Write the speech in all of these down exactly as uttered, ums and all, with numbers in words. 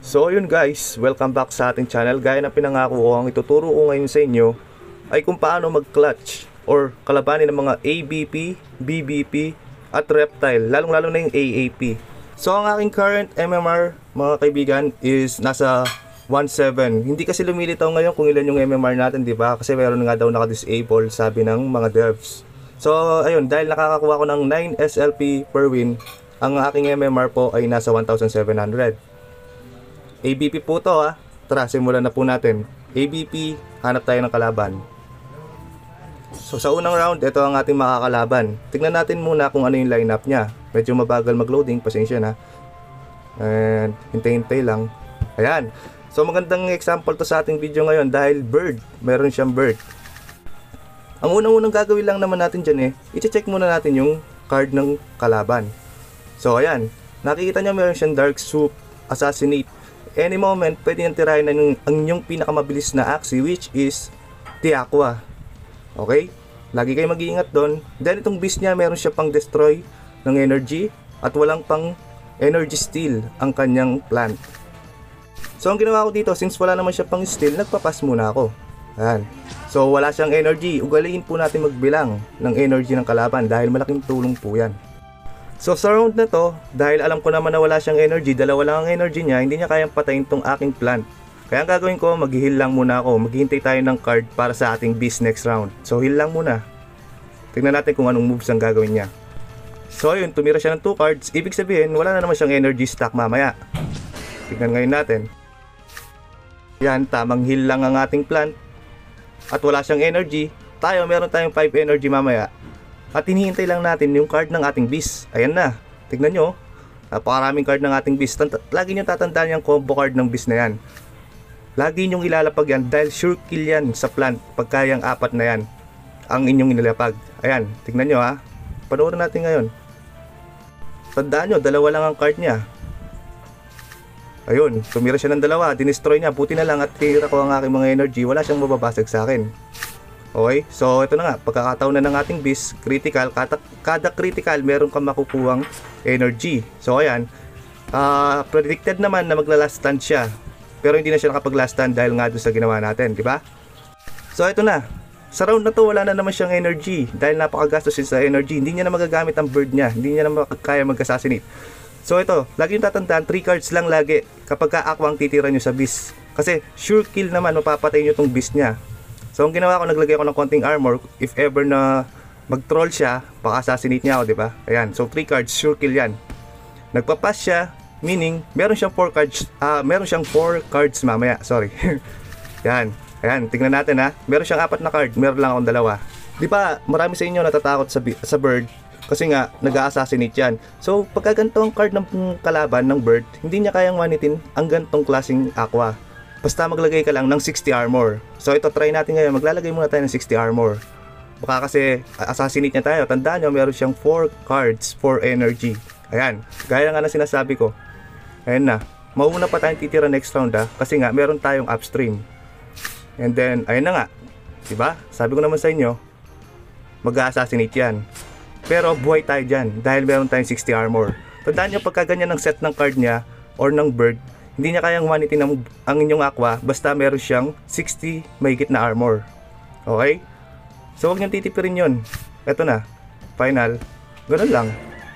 So yun guys, welcome back sa ating channel. Gaya ng pinangako ko, ang ituturo ko ngayon sa inyo ay kung paano mag-clutch or kalabanin ng mga A B P, B B P at reptile, lalong lalo na yung A A P. So ang aking current M M R mga kaibigan is nasa one point seven. Hindi kasi lumilitaw ngayon kung ilan yung M M R natin, di ba? Kasi meron nga daw naka-disable, sabi ng mga devs. So ayun, dahil nakakakuha ko ng nine S L P per win, ang aking M M R po ay nasa one thousand seven hundred. A B P po to ha. Tara, simulan na po natin. A B P, hanap tayo ng kalaban. So sa unang round, ito ang ating makakalaban. Tignan natin muna kung ano yung lineup niya. Medyo mabagal mag-loading, pasensya na. And hintay-hintay lang. Ayan. So magandang example to sa ating video ngayon dahil bird, meron siyang bird. Ang unang-unang gagawin lang naman natin dyan eh, i-check muna natin yung card ng kalaban. So ayan, nakikita nyo meron siyang Dark Soup, Assassinate. Any moment, pwede nang tirahin na yung, ang inyong pinakamabilis na Axie, which is Tiaqua. Okay? Lagi kayo mag-iingat doon. Then itong beast niya, meron siya pang destroy ng energy at walang pang energy steal ang kanyang plant. So ang ginawa ko dito, since wala naman siya pang steal, nagpapas muna ako. Ayan. So wala siyang energy. Ugaliin po natin magbilang ng energy ng kalaban dahil malaking tulong po yan. So sa round na to, dahil alam ko naman na wala siyang energy, dalawa lang ang energy niya, hindi niya kayang patayin tong aking plant. Kaya ang gagawin ko, mag-heal lang muna ako. Maghihintay tayo ng card para sa ating beast next round. So heal lang muna. Tingnan natin kung anong moves ang gagawin niya. So ayun, tumira siya ng two cards. Ibig sabihin, wala na naman siyang energy stack mamaya. Tingnan ngayon natin. Yan, tamang heal lang ang ating plant. At wala siyang energy. Tayo, meron tayong five energy mamaya. At hinihintay lang natin yung card ng ating beast. Ayan na. Tignan nyo. Napakaraming card ng ating beast. Lagi nyo tatandaan yung combo card ng beast na yan. Lagi nyong ilalapag yan dahil sure kill yan sa plant pagka yung apat na yan ang inyong inilapag. Ayan. Tignan nyo ha. Panoorin natin ngayon. Tandaan nyo, dalawa lang ang card niya. Ayun. Tumira siya ng dalawa. Dinestroy niya. Buti na lang at tira ko ang aking mga energy. Wala siyang mababasag sa akin. Okay, so ito na nga, pagkakataon na ng ating beast, critical, kada, kada critical meron kang makukuhang energy. So ayan, uh, predicted naman na magla-last stand siya, pero hindi na siya nakapag-last stand dahil nga doon sa ginawa natin, di ba? So ito na, sa round na to wala na naman siyang energy dahil napakagastos siya sa energy, hindi niya na magagamit ang bird niya, hindi niya na kaya mag-assassinate. So ito, lagi yung tatandaan, three cards lang lagi kapag ka-aqua ang titira nyo sa beast, kasi sure kill naman, mapapatay nyo tong beast niya. So ang ginawa ko, naglagay ako ng konting armor. If ever na mag-troll siya, baka-assassinate niya ako, di ba? Ayan, so three cards, sure kill yan. Nagpa-pass siya, meaning meron siyang four cards, ah, uh, meron siyang four cards mamaya, sorry. Yan, ayan, tingnan natin ha. Meron siyang apat na card, meron lang akong dalawa. Di ba, marami sa inyo natatakot sa, sa bird kasi nga, nag-assassinate yan. So, pagka ganito ang card ng kalaban ng bird, hindi niya kayang manitin ang gantong klaseng aqua. Basta maglagay ka lang ng sixty armor. So ito, try natin ngayon. Maglalagay muna tayo ng sixty armor. Baka kasi assassinate niya tayo. Tandaan nyo, meron siyang four cards, four energy. Ayan, gaya nga na sinasabi ko. Ayan na, mauna pa tayong titira next round ha. Kasi nga, meron tayong upstream. And then, ayan na nga, diba? Sabi ko naman sa inyo, mag-assassinate yan. Pero buhay tayo dyan dahil meron tayong sixty armor. Tandaan nyo, pagka ganyan ng set ng card niya or ng bird, hindi niya kayang manitin ang, ang inyong aqua basta meron siyang sixty mahigit na armor. Okay? So huwag niyong titipirin yun. Eto na, final. Ganun lang.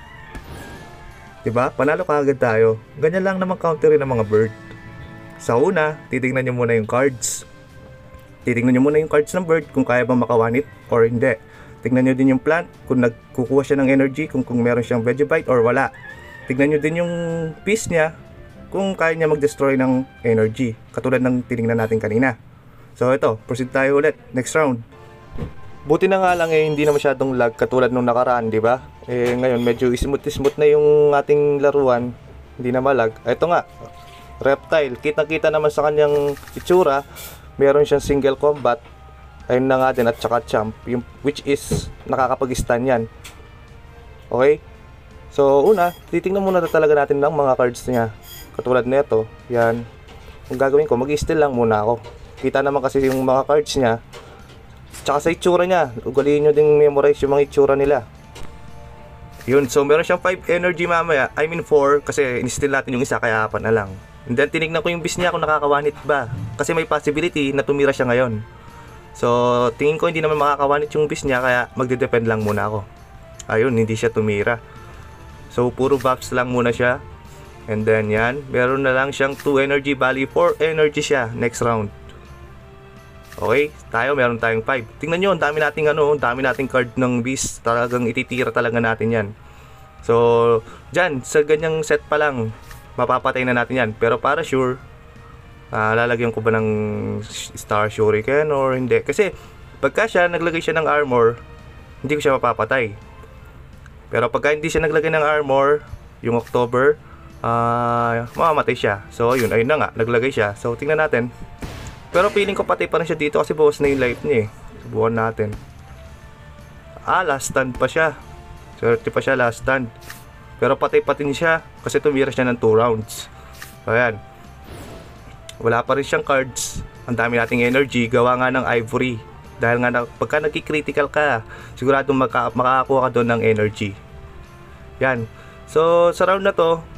Diba? Panalo ka agad tayo. Ganyan lang naman counterin ng mga bird. Sa una, titignan nyo muna yung cards. Titignan nyo muna yung cards ng bird kung kaya bang makawanit or hindi. Tignan nyo din yung plant kung nagkukuha siya ng energy, kung, kung meron siyang Vegibite or wala. Tignan nyo din yung piece niya kung kaya niya mag-destroy ng energy, katulad ng tinignan natin kanina. So ito, proceed tayo ulit, next round. Buti na nga lang eh, hindi na masyadong lag katulad nung nakaraan, di ba? Eh ngayon medyo smooth-smooth na yung ating laruan, hindi na malag. Ito nga, reptile, kitang-kita naman sa kanyang itsura, meron siyang single combat, ayun na nga din, at saka champ, yung, which is nakakapag-stun yan. Okay? So una, titingnan muna na talaga natin ng mga cards niya. Katulad nito, yan. Ang gagawin ko, mag-steal lang muna ako. Kita naman kasi yung mga cards niya. Tsaka sa itsura niya, ugaliin nyo ding memorize yung mga itsura nila. Yun, so meron siyang five energy mamaya. I mean four, kasi in-steal natin yung isa, kaya apat na lang. And then tinignan ko yung bis niya kung nakaka-one hit ba. Kasi may possibility na tumira siya ngayon. So tingin ko hindi naman makaka-one hit yung bis niya, kaya magde-depend lang muna ako. Ayun, hindi siya tumira. So puro buffs lang muna siya. And then yan, meron na lang siyang two energy, bali four energy siya next round. Okay, tayo meron tayong five. Tingnan nyo, ang dami nating ano, ang dami nating card ng beast. Talagang ititira talaga natin yan. So, dyan, sa ganyang set pa lang, mapapatay na natin yan. Pero para sure, uh, lalagyan ko ba ng Star Shuriken or hindi? Kasi, pagka siya naglagay siya ng armor, hindi ko siya mapapatay. Pero pagka hindi siya naglagay ng armor, yung October, uh, mamamatay siya. So, yun, ayun na nga, naglagay siya. So, tingnan natin. Pero feeling ko patay pa rin siya dito kasi bawas na yung life niya eh. Subukan natin. Ah, last stand pa siya. Swerte pa siya, last stand. Pero patay pa rin siya kasi tumira siya ng two rounds. So, ayan. Wala pa rin siyang cards. Ang dami nating energy. Gawa nga ng ivory. Dahil nga na, pagka nagki-critical ka, siguradong maka, makakakuha ka doon ng energy. Yan. So, sa round na to,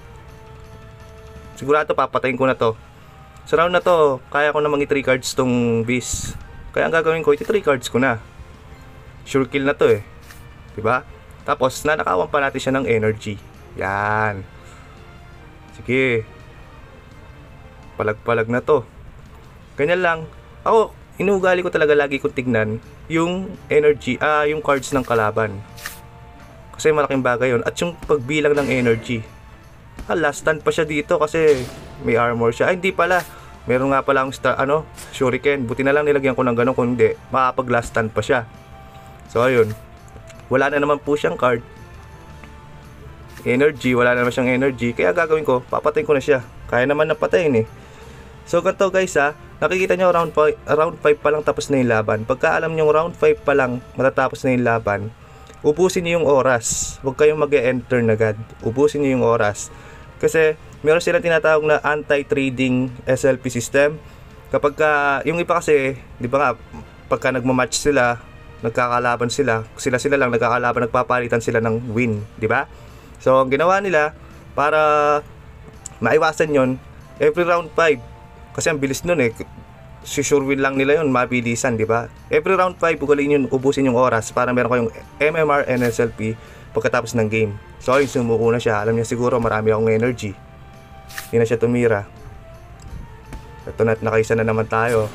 sigurado papatayin ko na to. Sa round na to, kaya ko namang i-three cards tong beast. Kaya ang gagawin ko, i-three cards ko na. Sure kill na to eh. Diba? Tapos, nanakawan pa natin siya ng energy. Yan. Sige. Palag-palag na to. Ganyan lang. Ako, inuugali ko talaga lagi kong tignan yung energy, ah, yung cards ng kalaban. Kasi malaking bagay yun. At yung pagbilang ng energy. Ah, last stand pa siya dito kasi may armor siya. Ay, hindi pala. Meron nga pala ang star, ano, shuriken. Buti na lang nilagyan ko ng ganun, kung hindi, makapag last stand pa siya. So, ayun. Wala na naman po siyang card. Energy, wala na naman siyang energy. Kaya gagawin ko, papatayin ko na siya. Kaya naman napatayin eh. So, ganito guys ha. Nakikita nyo, round five pa lang tapos na yung laban. Pagka alam nyo, round five pa lang matatapos na yung laban, ubusin nyo yung oras. Huwag kayong mag-e-enter na agad. Ubusin nyo yung oras. Kasi, meron silang tinatawag na anti-trading S L P system. Kapag ka, yung iba kasi, di ba nga, pagka nagmamatch sila, nagkakalaban sila, sila-sila lang nagkakalaban, nagpapalitan sila ng win, di ba? So, ang ginawa nila, para maiwasan yon, every round five, kasi ang bilis nun eh, sure win lang nila yun, mabilisan, di ba? Every round five, ugalin yun, ubusin yung oras, para meron kayong M M R and S L P pagkatapos ng game. So, ayun, sumuko na siya. Alam niya siguro, marami akong energy. Hindi na siya tumira. Ito na, nakaisa na naman tayo.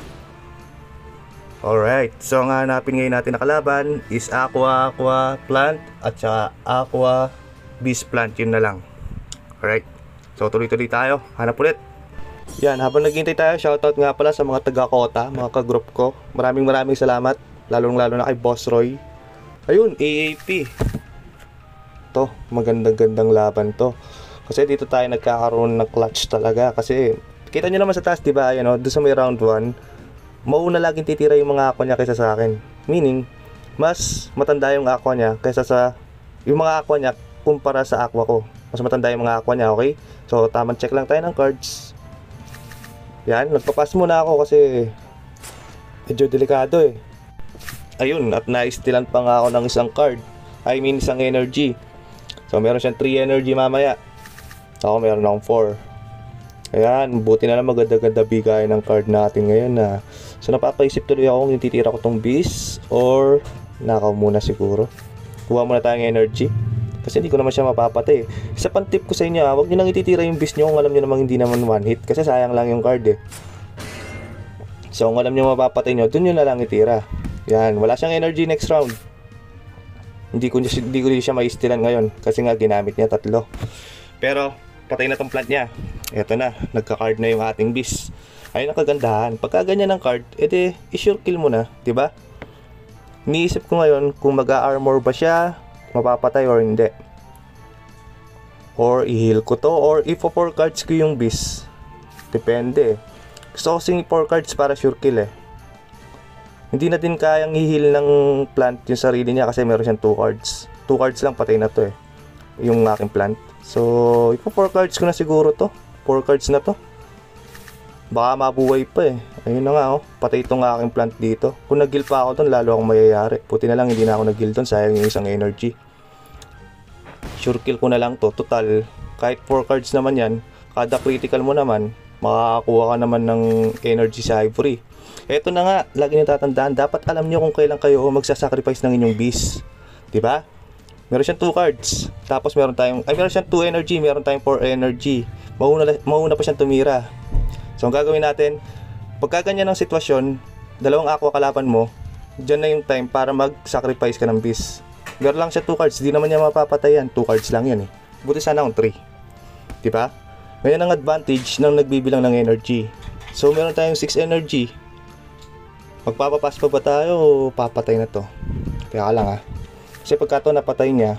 Alright, so ang hanapin ngayon natin na kalaban is Aqua, Aqua Plant at saka Aqua Beast Plant, yun na lang. Alright, so tuloy-tuloy tayo, hanap ulit. Yan, habang naghihintay tayo, shoutout nga pala sa mga taga-Kota, mga ka-group ko. Maraming maraming salamat, lalong lalo na kay Boss Roy. Ayun, A A P. To, magandang-gandang laban to. Kasi dito tayo nagkakaroon ng clutch talaga. Kasi, kita nyo naman sa taas, diba? Ayan o, doon sa may round one, mauna laging titira yung mga aqua niya kaysa sa akin. Meaning, mas matanda yung aqua niya kaysa sa yung mga aqua niya kumpara sa aqua ko. Mas matanda yung mga aqua niya, okay? So, tamang check lang tayo ng cards. Yan, nagpapas muna ako kasi medyo delikado eh. Ayun, at na-stealan pa nga ako ng isang card. I mean, isang energy. So, meron siyang three energy mamaya. Ako, meron akong four. Ayan, buti na lang maganda-ganda bigay ng card natin ngayon na. So, napapaisip tuloy ako kung titira ko tong beast or nakaw muna siguro. Kuha muna tayong energy. Kasi hindi ko naman siya mapapatay. Isa pang tip ko sa inyo, huwag nyo nang ititira yung beast nyo kung alam nyo namang hindi naman one hit. Kasi sayang lang yung card eh. So, kung alam nyo mapapatay nyo, dun nyo na lang itira. Yan, wala siyang energy next round. Hindi ko, hindi ko siya maistilan ngayon kasi nga ginamit niya tatlo. Pero patay na tong plant niya. Eto na, nagka-card na yung ating beast. Ayun ang kagandahan. Pagka ganyan ng card, edi i-sure kill mo na, 'di ba? Niisip ko ngayon kung mag-armor ba siya, mapapatay or hindi. Or i-heal ko to or if four cards ko yung beast. Depende. Gusto ko sing four cards para sure kill eh. Hindi na din kayang i-heal ng plant yung sarili niya kasi meron siyang two cards. two cards lang, patay na to eh. Yung aking plant. So, ipo four cards ko na siguro to. four cards na to. Baka mabuhay pa eh. Ayun na nga oh. Patay itong aking plant dito. Kung nag-heal pa ako doon, lalo akong mayayari. Puti na lang hindi na ako nag-heal doon. Sayang yung isang energy. Sure kill ko na lang to. Total, kahit four cards naman yan, kada critical mo naman, makakakuha ka naman ng energy sa Ivory. Eto na nga, lagi niyo tatandaan, dapat alam niyo kung kailan kayo magsasacrifice ng inyong beast. Diba? Meron siyang two cards. Tapos meron tayong, ay meron siyang two energy, meron tayong four energy. Mauna, mauna pa siyang tumira. So ang gagawin natin, pagka ganyan ng sitwasyon, dalawang aqua kalaban mo, dyan na yung time para mag-sacrifice ka ng beast. Meron lang siya two cards, di naman niya mapapatayan. two cards lang yan eh. Buti sana kung three. Diba? Ngayon ang advantage ng nagbibilang ng energy. So meron tayong six energy. Magpapapas pa ba tayo o papatay na to? Kaya lang ha. Kasi pagka to napatay niya,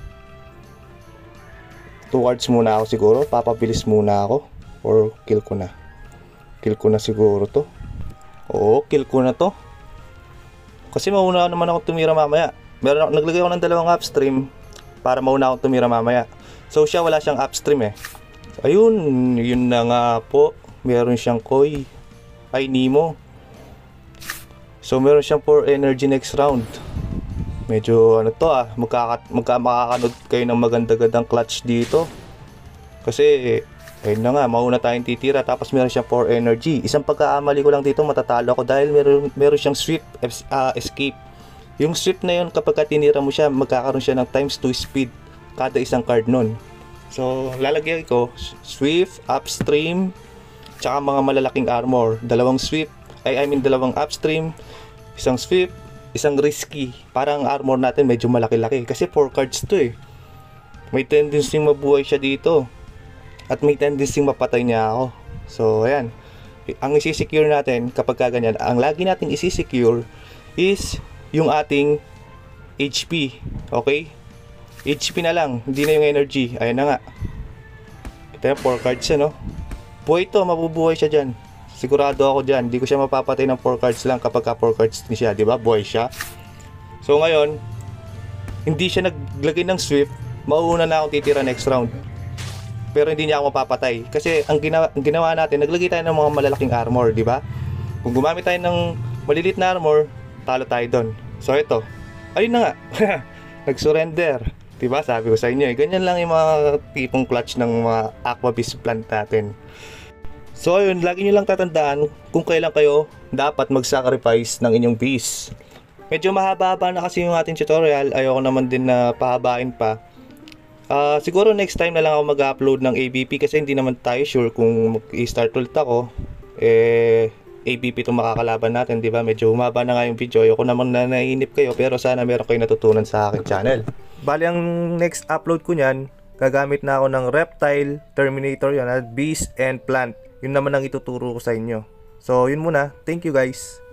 two cards muna ako siguro. Papabilis muna ako. Or kill ko na. Kill ko na siguro to. Oo, kill ko na to. Kasi mauna naman ako tumira mamaya. Meron ako, naglagay ako ng dalawang upstream para mauna ako tumira mamaya. So siya wala siyang upstream eh. Ayun, yun na nga po. Meron siyang koi. Ay, Nemo. So meron siyang four energy next round. Medyo ano to ah, magkaka, magka, makakanood kayo ng maganda-gandang clutch dito. Kasi ayun na nga, mauna tayong titira. Tapos meron siyang four energy. Isang pagkaamali ko lang dito, matatalo ako dahil meron, meron siyang swift uh, escape. Yung swift na yun, kapag tinira mo siya, magkakaroon siya ng times two speed kada isang card nun. So lalagyan ko swift, upstream, tsaka mga malalaking armor. Dalawang swift, ay I mean dalawang upstream, isang swift, isang risky. Parang armor natin medyo malaki-laki kasi four cards to eh. May tendency mabuhay siya dito at may tendency mapatay niya ako. So ayan, ang isi-secure natin kapag kaganyan, ang lagi nating isi-secure is yung ating H P. Okay, H P na lang, hindi na yung energy. Ayan na nga, ito yung four cards siya, no? Buhay to, mabubuhay siya dyan. Sigurado ako dyan, hindi ko siya mapapatay ng four cards lang kapag ka four cards ni siya, diba? Buhay siya. So ngayon, hindi siya naglagay ng swift, mauuna na akong titira next round. Pero hindi niya ako mapapatay. Kasi ang ginawa, ang ginawa natin, naglagay tayo ng mga malalaking armor, diba? Kung gumamit tayo ng malilit na armor, talo tayo doon. So ito, ayun na nga, nag-surrender. Diba? Sabi ko sa inyo eh, ganyan lang yung mga tipong clutch ng mga aqua beast plant natin. So ayun, lagi nyo lang tatandaan kung kailan kayo dapat mag-sacrifice ng inyong beast. Medyo mahaba-haba na kasi yung ating tutorial, ayoko naman din na pahabain pa. Uh, siguro next time na lang ako mag-upload ng A B P kasi hindi naman tayo sure kung mag-i-start ulit ako. Eh, A B P itong makakalaban natin, di ba? Medyo humaba na nga yung video. Ayoko naman na naiinip kayo, pero sana meron kayo natutunan sa aking channel. Bali, ang next upload ko niyan, gagamit na ako ng Reptile, Terminator yan, at Beast and Plant. Yun naman ang ituturo ko sa inyo. So, yun muna. Thank you guys.